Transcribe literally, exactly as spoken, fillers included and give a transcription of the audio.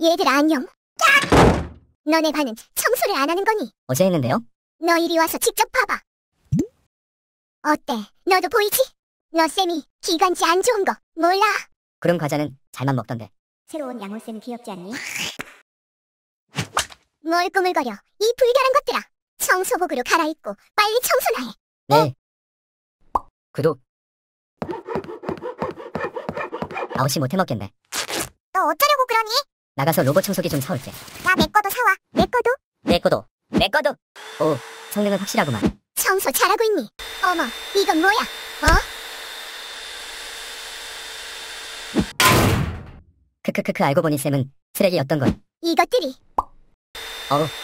얘들아 안녕. 너네 반은 청소를 안 하는 거니? 어제 했는데요? 너 이리 와서 직접 봐봐. 어때? 너도 보이지? 너 쌤이 기관지 안 좋은 거 몰라? 그럼 과자는 잘만 먹던데. 새로운 양호쌤 귀엽지 않니? 뭘 꾸물거려 이 불결한 것들아. 청소복으로 갈아입고 빨리 청소나 해. 네. 구독. 아웃이 못해 먹겠네. 너 어쩌려고 그러니? 나가서 로봇 청소기 좀 사올게. 야, 내 거도 사와. 내 거도? 내 거도. 내 거도. 오, 성능은 확실하구만. 청소 잘하고 있니? 어머, 이건 뭐야? 어? 크크크크 알고 보니 쌤은 쓰레기였던 걸. 이것들이 어우,